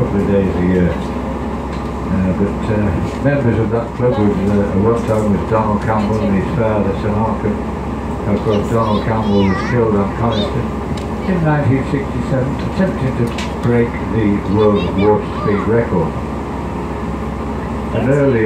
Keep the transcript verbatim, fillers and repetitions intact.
couple of days a year. Uh, but uh, members of that club was uh, one time was Donald Campbell and his father Sir Malcolm. Of course, Donald Campbell was killed on Coniston in nineteen sixty-seven, attempting to break the world warp speed record. And earlier